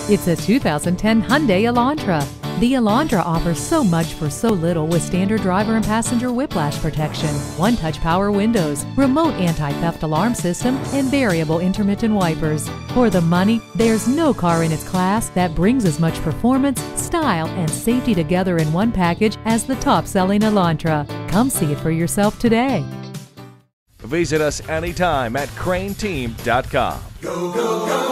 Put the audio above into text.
It's a 2010 Hyundai Elantra. The Elantra offers so much for so little with standard driver and passenger whiplash protection, one-touch power windows, remote anti-theft alarm system, and variable intermittent wipers. For the money, there's no car in its class that brings as much performance, style, and safety together in one package as the top-selling Elantra. Come see it for yourself today. Visit us anytime at crainteam.com. Go, go, go.